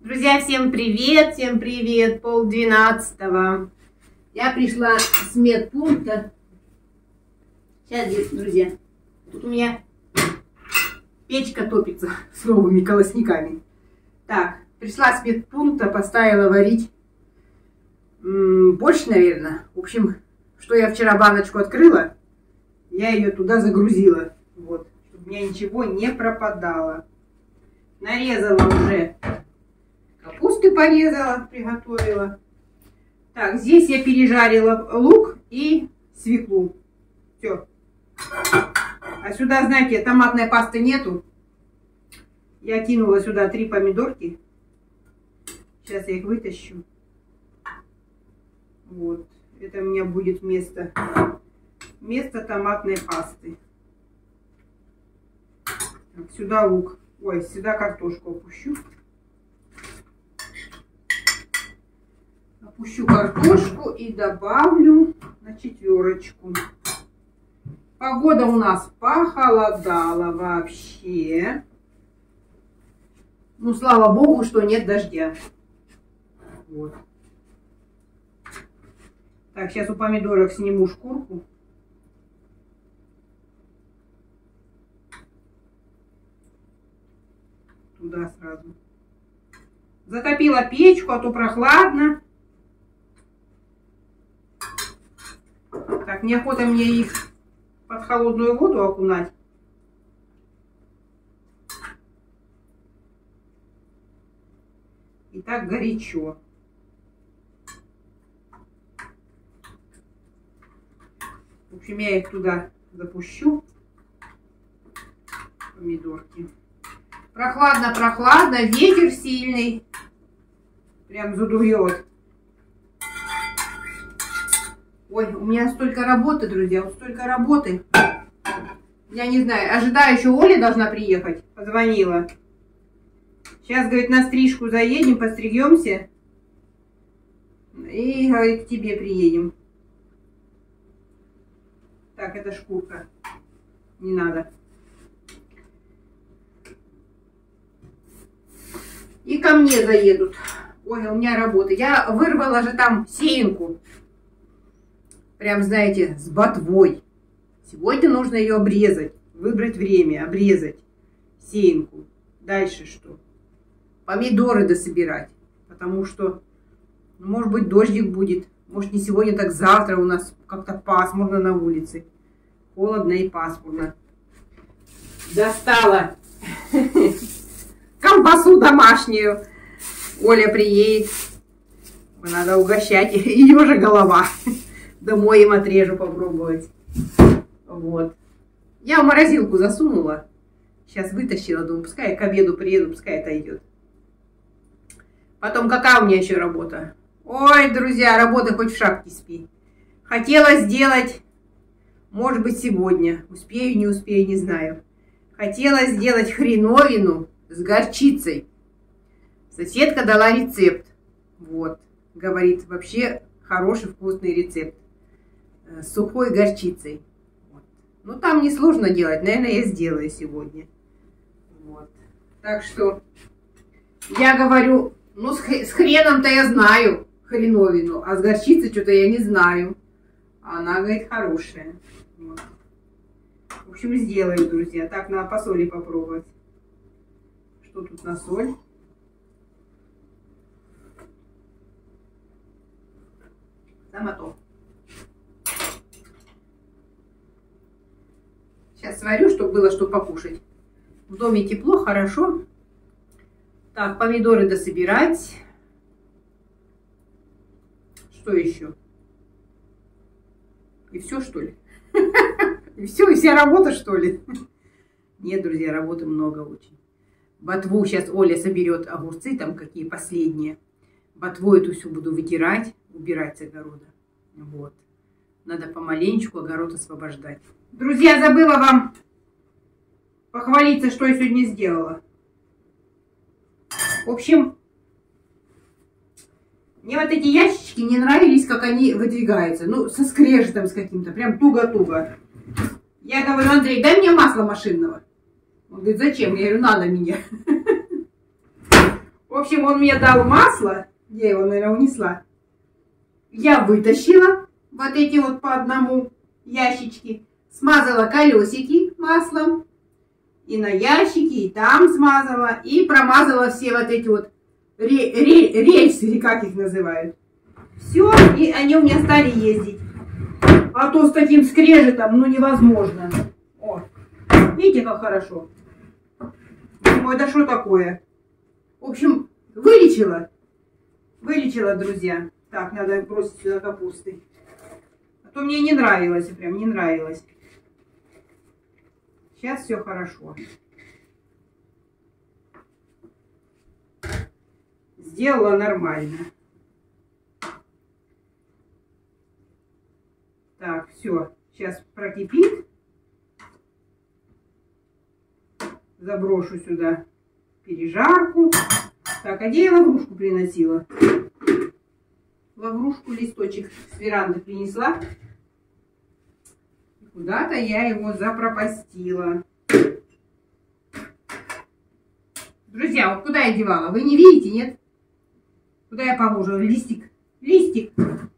Друзья, всем привет, 11:30. Я пришла с медпункта. Сейчас, друзья, тут у меня печка топится с новыми колосниками. Так, пришла с медпункта, поставила варить борщ, наверное. В общем, что я вчера баночку открыла, я ее туда загрузила. Вот, чтобы у меня ничего не пропадало. Нарезала уже. Капусты порезала, приготовила. Так, здесь я пережарила лук и свеклу. Все. А сюда, знаете, томатной пасты нету. Я кинула сюда 3 помидорки. Сейчас я их вытащу. Вот. Это у меня будет вместо томатной пасты. Так, сюда лук. Ой, сюда картошку опущу. Опущу картошку и добавлю на 4. Погода у нас похолодала вообще. Ну, слава богу, что нет дождя. Вот. Так, сейчас у помидоров сниму шкурку. Туда сразу. Затопила печку, а то прохладно. Так, неохота мне их под холодную воду окунать. И так горячо. В общем, я их туда запущу. Помидорки. Прохладно, прохладно, ветер сильный. Прям задует. Ой, у меня столько работы, друзья, вот столько работы. Я не знаю, ожидаю, еще Оля должна приехать. Позвонила. Сейчас, говорит, на стрижку заедем, постригемся. И, говорит, к тебе приедем. Так, это шкурка. Не надо. И ко мне заедут. Ой, у меня работа. Я вырвала же там сеянку. Прям, знаете, с ботвой. Сегодня нужно ее обрезать. Выбрать время, обрезать сеянку. Дальше что? Помидоры дособирать. Потому что, может быть, дождик будет. Может, не сегодня, так завтра у нас как-то пасмурно на улице. Холодно и пасмурно. Достала колбасу домашнюю. Оля приедет. Надо угощать. Ее же голова. Домой им отрежу попробовать. Вот. Я в морозилку засунула. Сейчас вытащила. Думаю, пускай к обеду приеду, пускай это идет. Потом какая у меня еще работа? Ой, друзья, работа хоть в шапке спи. Хотела сделать, может быть, сегодня. Успею, не успею, не знаю. Хотела сделать хреновину с горчицей. Соседка дала рецепт. Вот. Говорит, вообще хороший вкусный рецепт. С сухой горчицей. Вот. Ну, там несложно делать. Наверное, я сделаю сегодня. Вот. Так что я говорю, ну, с хреном-то я знаю хреновину, а с горчицей что-то я не знаю. А она, говорит, хорошая. Вот. В общем, сделаю, друзья. Так, надо по соли попробовать. Что тут на соль? Само то. Сейчас сварю, чтобы было что покушать. В доме тепло, хорошо. Так, помидоры дособирать. Что еще? И все, что ли? И все, и вся работа, что ли? Нет, друзья, работы много очень. Ботву сейчас Оля соберет, огурцы там какие последние. Ботву эту всю буду вытирать, убирать с огорода. Вот. Надо помаленечку огород освобождать. Друзья, забыла вам похвалиться, что я сегодня сделала. В общем, мне вот эти ящички не нравились, как они выдвигаются. Ну, со скрежетом с каким-то, прям туго-туго. Я говорю, Андрей, дай мне масла машинного. Он говорит, зачем? Я говорю, надо мне. В общем, он мне дал масло. Я его, наверное, унесла. Я вытащила вот эти вот по одному ящички. Смазала колесики маслом. И на ящике, и там смазала. И промазала все вот эти вот рельсы, или как их называют. Все, и они у меня стали ездить. А то с таким скрежетом, ну, невозможно. О, видите, как хорошо. Ой, да что такое? В общем, вылечила. Вылечила, друзья. Так, надо бросить сюда капусты. А то мне не нравилось, прям не нравилось. Сейчас все хорошо. Сделала нормально. Так, все. Сейчас прокипит. Заброшу сюда пережарку. Так, а где я лаврушку приносила? Лаврушку, листочек с веранды принесла. Куда-то я его запропастила. Друзья, вот куда я девала? Вы не видите, нет? Куда я положила? Листик. Листик.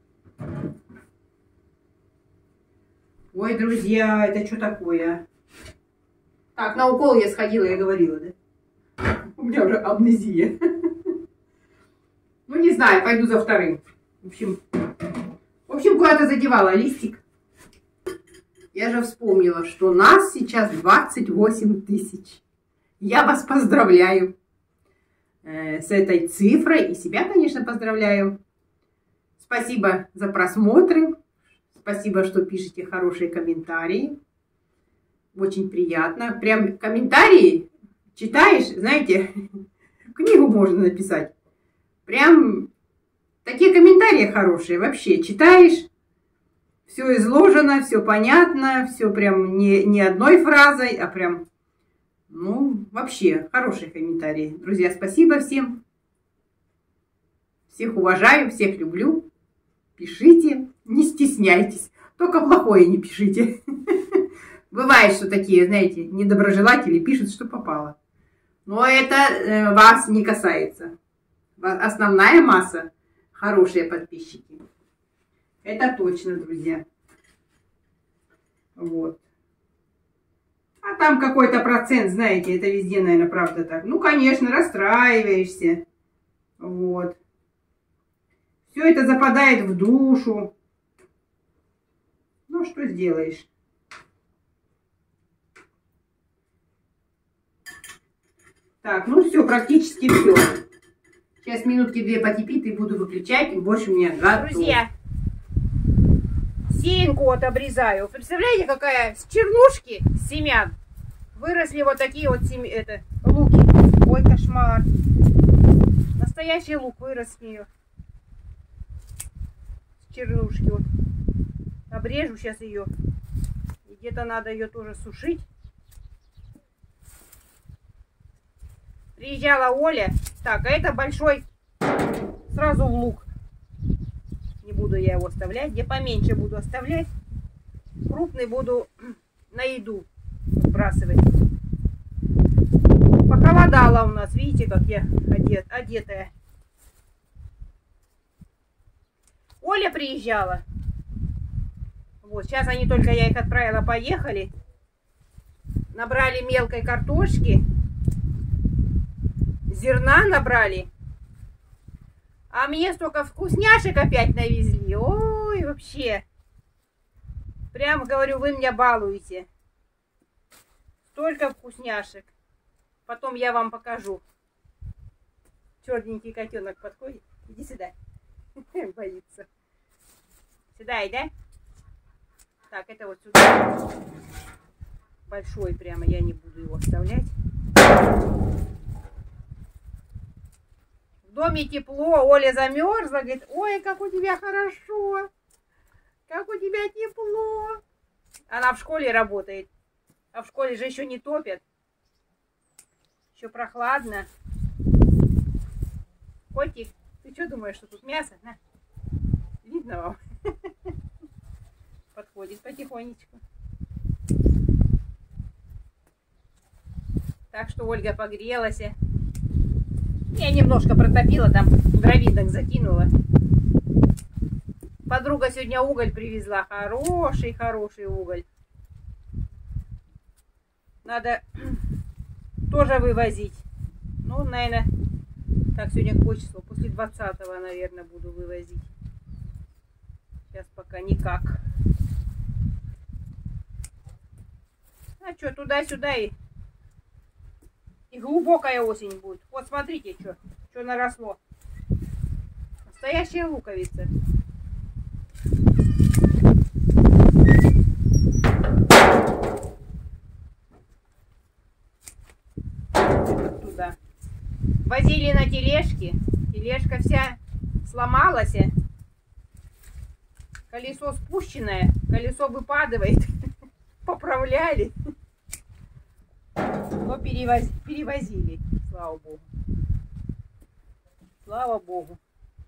Ой, друзья, это что такое? Так, на укол я сходила, я говорила, да? У меня уже амнезия. Ну, не знаю, пойду за вторым. В общем, куда-то задевала листик. Я же вспомнила, что нас сейчас 28 тысяч. Я вас поздравляю с этой цифрой. И себя, конечно, поздравляю. Спасибо за просмотры. Спасибо, что пишете хорошие комментарии. Очень приятно. Прям комментарии читаешь, знаете, книгу можно написать. Прям такие комментарии хорошие. Вообще читаешь, все изложено, все понятно, все прям не одной фразой, а прям, ну, вообще хорошие комментарии. Друзья, спасибо всем. Всех уважаю, всех люблю. Пишите, не стесняйтесь. Только плохое не пишите. Бывает, что такие, знаете, недоброжелатели пишут, что попало. Но это вас не касается. Основная масса хорошие подписчики. Это точно, друзья. Вот. А там какой-то процент, знаете, это везде, наверное, правда так. Ну, конечно, расстраиваешься. Вот. Все это западает в душу. Ну, что сделаешь? Так, ну все, практически все. Сейчас минутки 2 покипит и буду выключать. И больше мне готово. Друзья, сеянку вот обрезаю. Представляете, какая с чернушки семян выросли вот такие вот луки. Ой, кошмар. Настоящий лук вырос с нее. С чернушки вот. Обрежу сейчас ее. И где-то надо ее тоже сушить. Приезжала Оля. Так, а это большой сразу в лук. Не буду я его оставлять. Где поменьше буду оставлять. Крупный буду на еду сбрасывать. Похолодало у нас. Видите, как я одетая. Оля приезжала. Вот, сейчас они только, я их отправила, поехали. Набрали мелкой картошки. Зерна набрали. А мне столько вкусняшек опять навезли. Ой, вообще. Прям говорю, вы меня балуете. Столько вкусняшек. Потом я вам покажу. Черненький котенок подходит. Иди сюда. Боится. Сюда, да? Так, это вот сюда. Большой прямо, я не буду его оставлять. В доме тепло, Оля замерзла, говорит, ой, как у тебя хорошо, как у тебя тепло. Она в школе работает, а в школе же еще не топят, еще прохладно. Котик, ты что думаешь, что тут мясо? На. Видно вам? Подходит потихонечку. Так что Ольга погрелась. Я немножко протопила, там дровинок закинула. Подруга сегодня уголь привезла. Хороший уголь. Надо тоже вывозить. Ну, наверное, так, сегодня какое число? После 20-го, наверное, буду вывозить. Сейчас пока никак. А что, туда-сюда и глубокая осень будет. Вот смотрите, что наросло. Настоящая луковица. Туда. Возили на тележке. Тележка вся сломалась. Колесо спущенное. Колесо выпадывает. Поправляли. Но перевозили. Слава Богу. Слава Богу.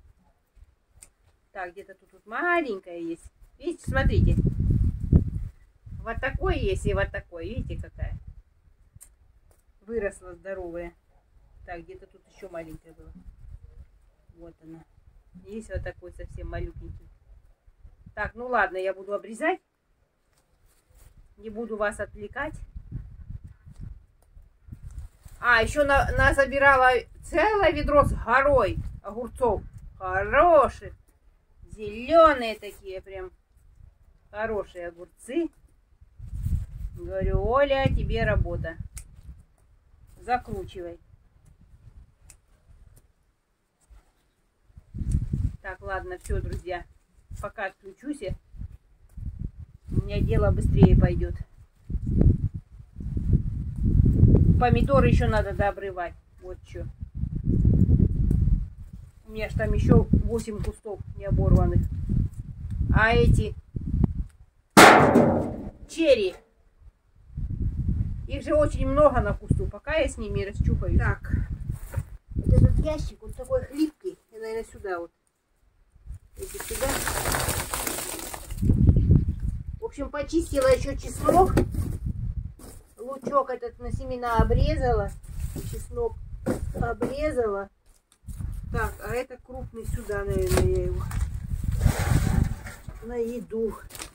Так, где-то тут маленькая есть. Видите, смотрите. Вот такой есть и вот такой. Видите, какая? Выросла здоровая. Так, где-то тут еще маленькая была. Вот она. Есть вот такой совсем малюсенький. Так, ну ладно, я буду обрезать. Не буду вас отвлекать. А, еще насобирала целое ведро с горой огурцов. Хороших. Зеленые такие прям. Хорошие огурцы. Говорю, Оля, тебе работа. Закручивай. Так, ладно, все, друзья. Пока отключусь. У меня дело быстрее пойдет. Помидоры еще надо дообрывать. Вот что. У меня же там еще 8 кустов не оборванных. А эти черри. Их же очень много на кусту. Пока я с ними расчухаюсь. Так. Вот этот ящик, он такой хлипкий. Я, наверное, сюда вот. Эти сюда. В общем, почистила еще чеснок. Лучок этот на семена обрезала. Чеснок обрезала. Так, а это крупный сюда, наверное, я его на еду.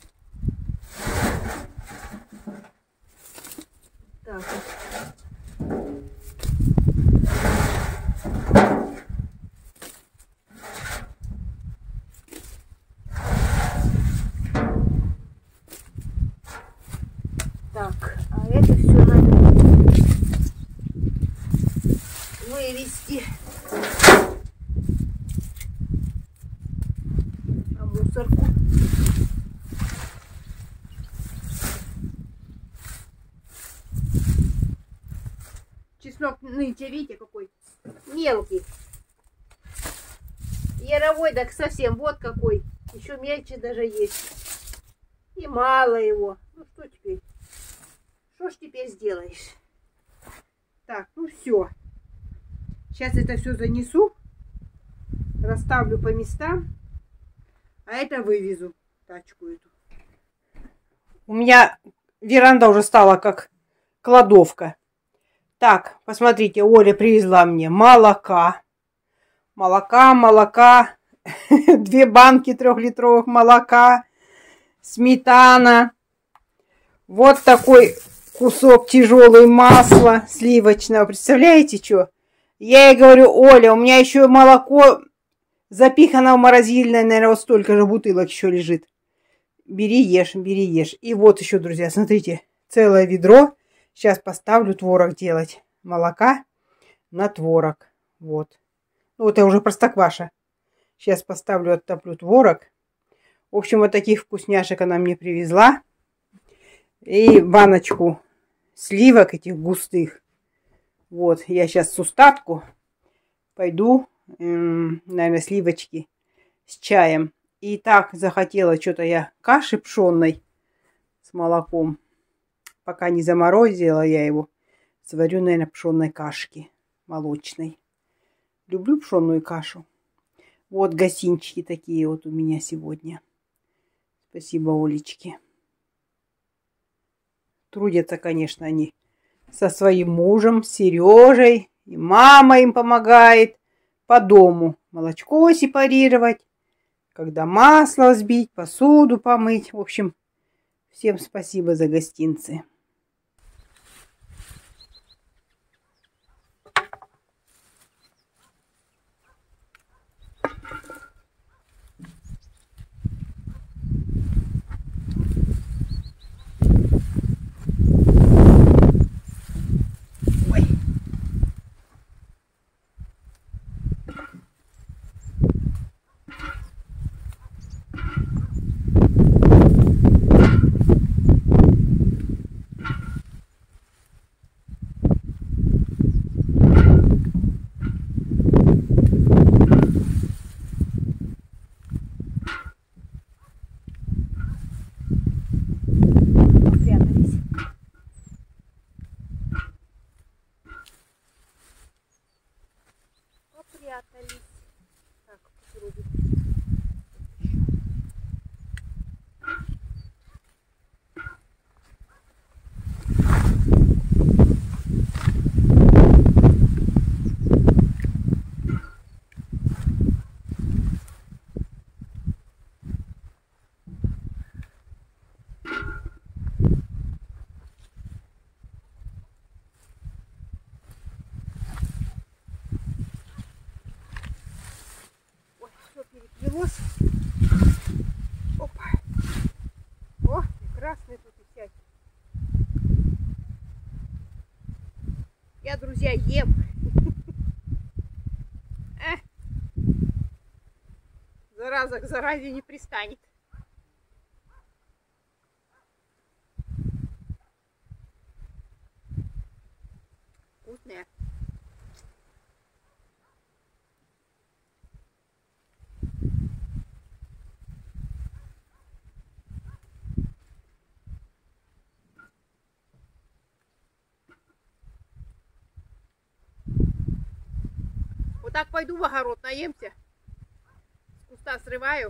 Так. Так, а это все надо вывести. На мусорку. Чеснок нынче, видите, какой мелкий. Яровой так совсем вот какой. Еще мельче даже есть. И мало его. Ну что теперь? Что ж теперь сделаешь? Так, ну все. Сейчас это все занесу. Расставлю по местам. А это вывезу. Тачку эту. У меня веранда уже стала как кладовка. Так, посмотрите, Оля привезла мне молока. Молока. 2 банки 3-литровых молока. Сметана. Вот такой кусок тяжелый масла сливочного. Представляете, что? Я ей говорю, Оля, у меня еще молоко запихано в морозильное, наверное, вот столько же бутылок еще лежит. Бери, ешь, бери, ешь. И вот еще, друзья, смотрите, целое ведро. Сейчас поставлю творог делать. Молока на творог. Вот. Ну, это уже простокваша. Сейчас поставлю, оттоплю творог. В общем, вот таких вкусняшек она мне привезла. И баночку сливок этих густых. Вот, я сейчас с устатку пойду, наверное, сливочки с чаем. И так захотела что-то я каши пшенной с молоком. Пока не заморозила я его, сварю, наверное, пшенной кашки молочной. Люблю пшенную кашу. Вот гостинчики такие вот у меня сегодня. Спасибо, Олечке. Трудятся, конечно, они со своим мужем, Сережей И мама им помогает по дому молочко сепарировать, когда масло взбить, посуду помыть. В общем, всем спасибо за гостинцы. Переплелось. Опа. О, прекрасный тут и всякий. Я, друзья, ем. Зараза к заразе не пристанет. Вкусная. Вот так пойду в огород, наемся. С куста срываю.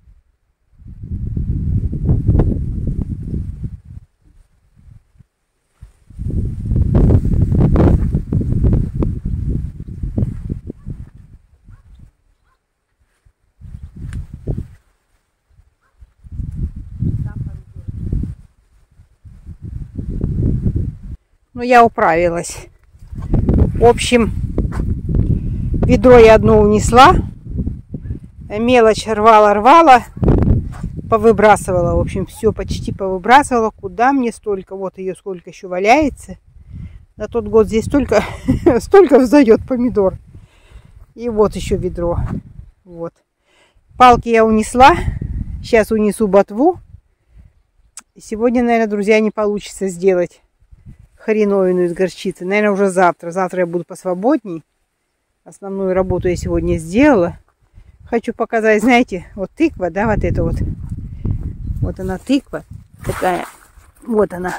Ну, я управилась. В общем, ведро я одно унесла. Мелочь рвала, повыбрасывала. В общем, все почти повыбрасывала. Куда мне столько? Вот ее сколько еще валяется. На тот год здесь столько взойдет помидор. И вот еще ведро. Вот. Палки я унесла. Сейчас унесу ботву. Сегодня, наверное, друзья, не получится сделать хреновину из горчицы. Наверное, уже завтра. Завтра я буду посвободней. Основную работу я сегодня сделала. Хочу показать, знаете, вот тыква, да, вот это вот. Вот она тыква такая. Вот она.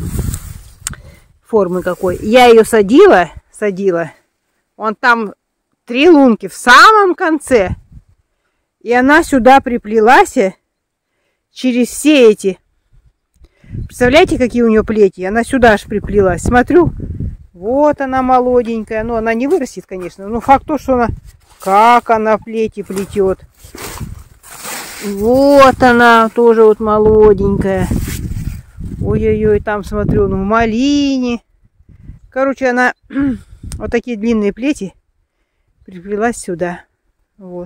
Формы какой. Я ее садила. Вон там 3 лунки в самом конце. И она сюда приплелась через все эти. Представляете, какие у нее плети? Она сюда аж приплелась. Смотрю, вот она молоденькая. Ну, она не вырастет, конечно. Но факт то, что она... Как она плети плетет. Вот она, тоже вот молоденькая. Ой-ой-ой, там смотрю, ну, в малине. Короче, она вот такие длинные плети приплелась сюда. Вот.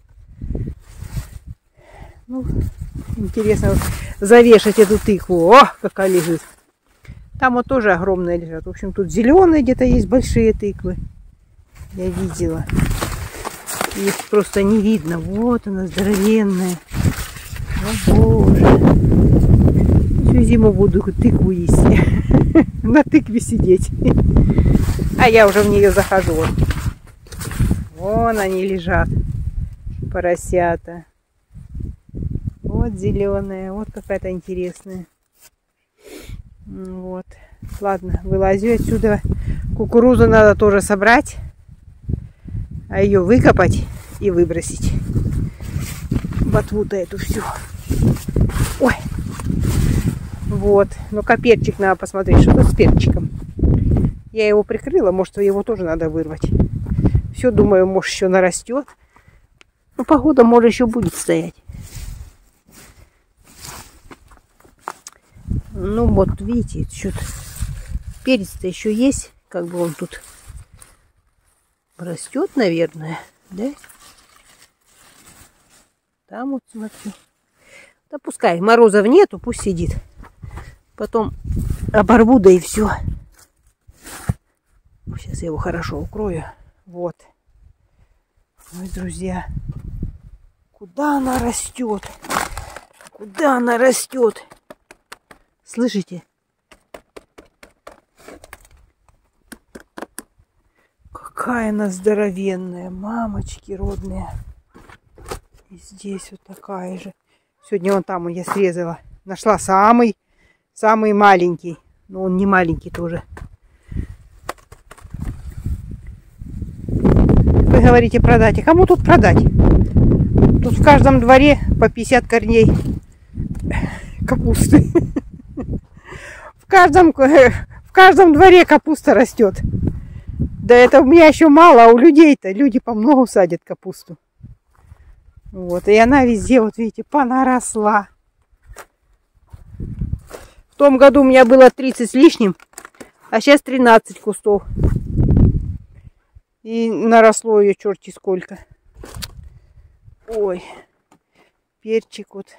Ну, интересно вот завешать эту тыкву. О, какая лежит. Там вот тоже огромные лежат. В общем, тут зеленые где-то есть большие тыквы. Я видела. Их просто не видно. Вот она, здоровенная. О, боже. Всю зиму буду тыкву есть. На тыкве сидеть. А я уже в нее захожу. Вон они лежат. Поросята. Вот зеленая. Вот какая-то интересная. Вот. Ладно, вылазю отсюда. Кукурузу надо тоже собрать. А ее выкопать и выбросить. Ботву-то эту всю. Ой. Вот. Ну-ка, перчик надо посмотреть, что тут с перчиком. Я его прикрыла, может, его тоже надо вырвать. Все, думаю, может, еще нарастет. Но погода, может, еще будет стоять. Ну вот, видите, что-то перец-то еще есть. Как бы он тут растет, наверное, да? Там вот смотрю. Да пускай морозов нету, пусть сидит. Потом оборву, да и все. Сейчас я его хорошо укрою. Вот. Ой, друзья. Куда она растет? Куда она растет? Слышите? Какая она здоровенная, мамочки родные. И здесь вот такая же. Сегодня вон там я срезала. Нашла самый маленький. Но он не маленький тоже. Вы говорите продать. А кому тут продать? Тут в каждом дворе по 50 корней капусты. В каждом дворе капуста растет. Да это у меня еще мало, а у людей-то люди по много садят капусту. Вот, и она везде, вот видите, понаросла. В том году у меня было 30 с лишним, а сейчас 13 кустов. И наросло ее черти сколько. Ой, перчик вот.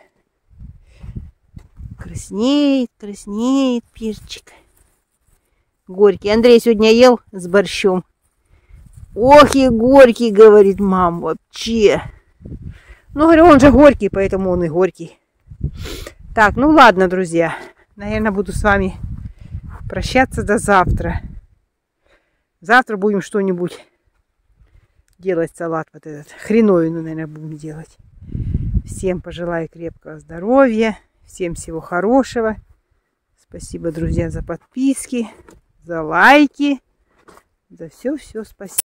Краснеет, краснеет перчик. Горький. Андрей сегодня ел с борщом. Ох и горький, говорит мама, вообще. Ну, говорю, он же горький, поэтому он и горький. Так, ну ладно, друзья. Наверное, буду с вами прощаться до завтра. Завтра будем что-нибудь делать, салат вот этот. Хреновину, наверное, будем делать. Всем пожелаю крепкого здоровья. Всем всего хорошего. Спасибо, друзья, за подписки, за лайки. За все спасибо.